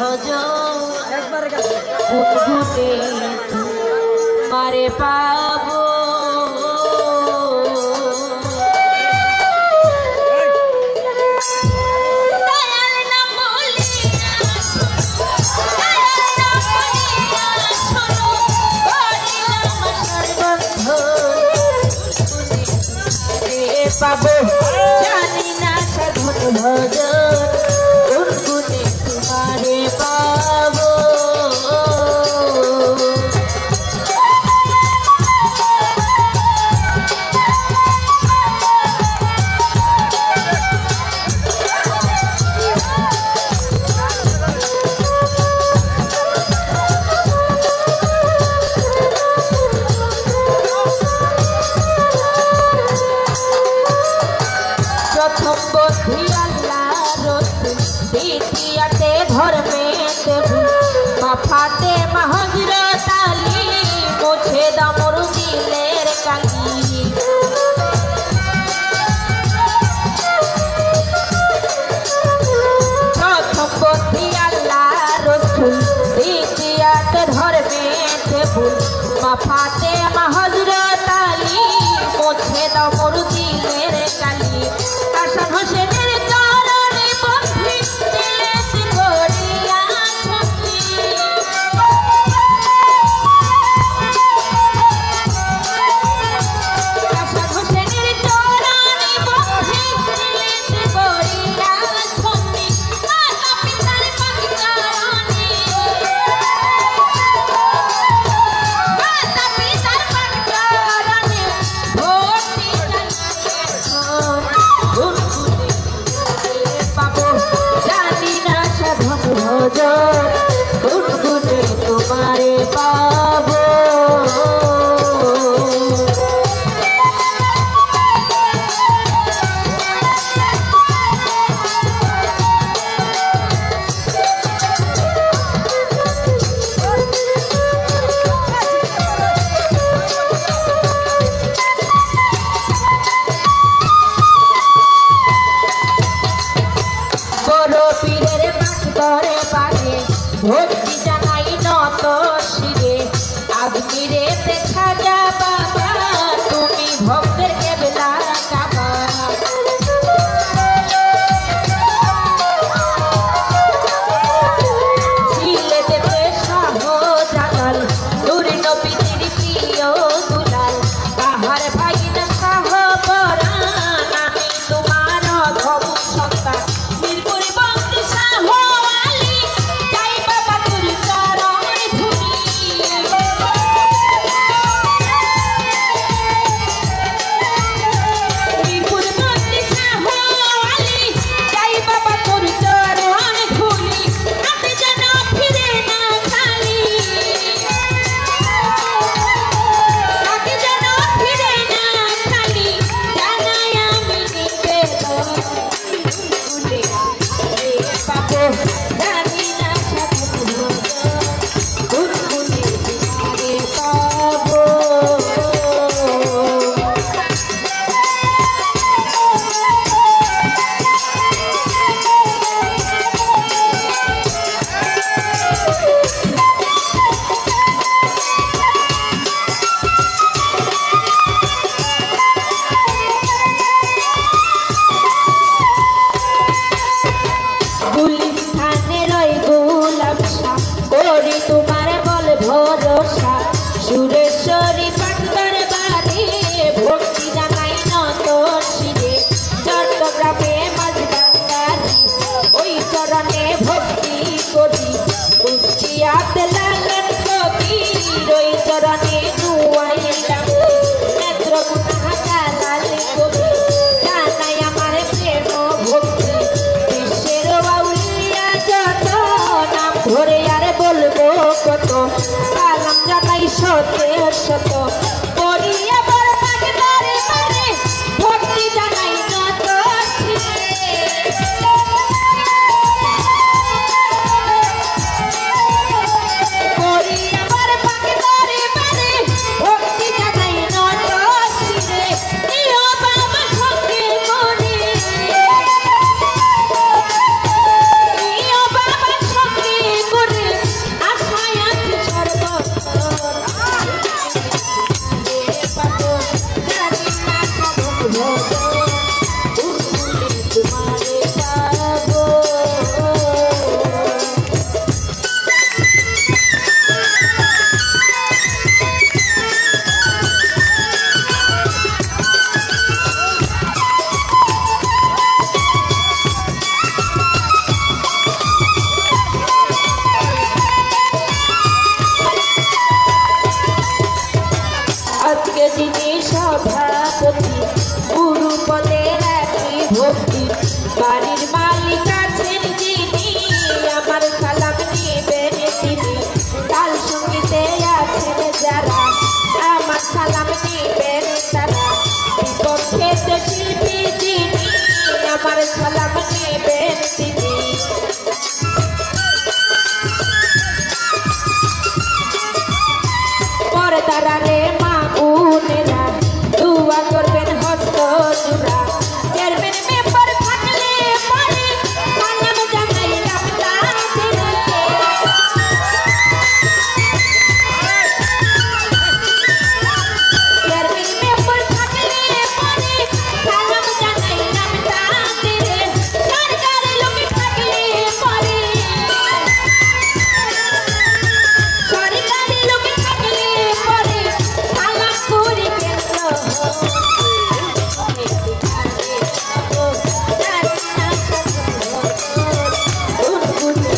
গুনগুনে মারে পাবো পাবো জানি না সাধন ভজন গুনগুনে তোমারে পাবো फाते महजरत अली मुझे दमर दिलेर काली प्रथम बंधी अल्लाह रसूल द्वितीयते धर्मेते भूल फाते महजरत अली मुझे दमर दिलेर काली हासन होसेनेर चरणे बंधी दिले सिंगरिया गुनगुने तुम्हारे पाबो बड़ो पीरेर पाठ करे पागे भक्ति जानाई নত শিরে আজমিরে দেখা যা বাবা তুমি ভক্তের কেবলা কাবা সিলেটেতে শাহজালাল নূরে নবীর প্রিয় দুলাল তাহার ভাগিনা শাহপরাণ আমি তোমার ধব সন্তান মিরপুরে বন্দি শাহ আলী যাই বাবা তোর চরণে ধুলি মিরপুরে বন্দি শাহ আলী যাই বাবা তোর চরণে ধুলি আমি যেন ফিরে না খালি তাকে যেন ফিরে না খালি জানাই আমি নিবেদন গুনগুনে পাবো জানি না সাধন ভজন গুনগুনে তোমারে পাবো গুলিস্তানে রই গোলাপ শাহ করি তোমার বল ভরসা সুরেশ্বরী পাটবার বাড়ি ভক্তি জানাই নত শিরে চট্টগ্রামে মাঝবাঙ্গারি ওই চরণে ভক্তি করি কুষ্টিয়াতে লালন কবির ওই চরণে দুয়াইলাম নেত্রকোনা জালাল কবির জানাই আমার প্রেম ভক্তি বিশ্বের বাউলিয়া যত নাম ধরে আর বলবো কত কালাম জানাই শতে শত পড়ি আবার পাগলারে মারে ভক্তি জানাই নত পড়ি আবার পাগলারে মারে ভক্তি জানাই নত নিও বাবা সঙ্গে করে নিও বাবা সঙ্গে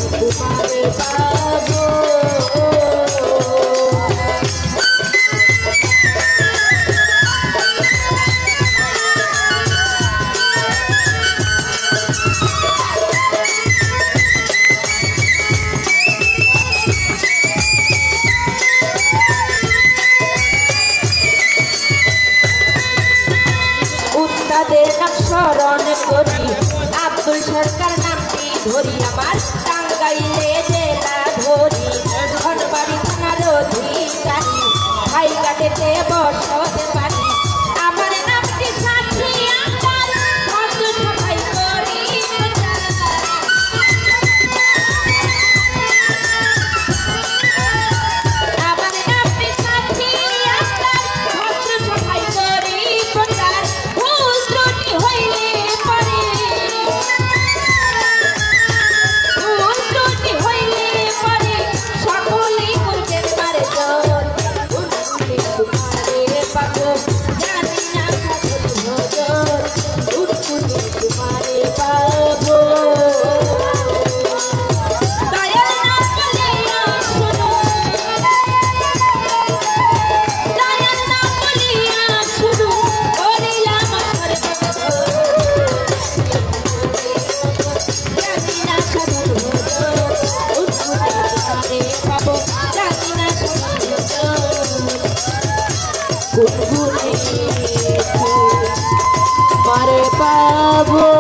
तुम्हारे पाबो স্মরণ করি আব্দুল সরকার নামটি ধরি আমার টাঙ্গাইলে জেলা ধরি ধনবাড়ি থানার অধিকারী হাইঘাটেতে বসতে পারি আমার নামটি সাথী আমার বন্ধু সবাই করি আমার নামটি সাথী আমার বন্ধু সবাই করি প্রচার পাবো